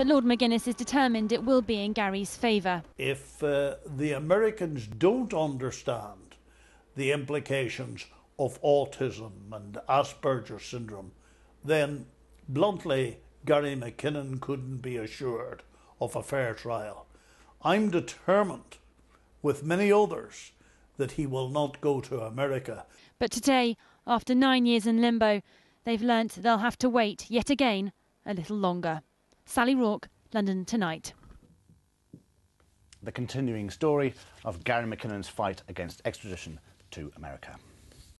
But Lord Maginnis is determined it will be in Gary's favour. If the Americans don't understand the implications of autism and Asperger's syndrome, then bluntly, Gary McKinnon couldn't be assured of a fair trial. I'm determined, with many others, that he will not go to America. But today, after 9 years in limbo, they've learnt they'll have to wait yet again a little longer. Sally Rourke, London Tonight. The continuing story of Gary McKinnon's fight against extradition to America.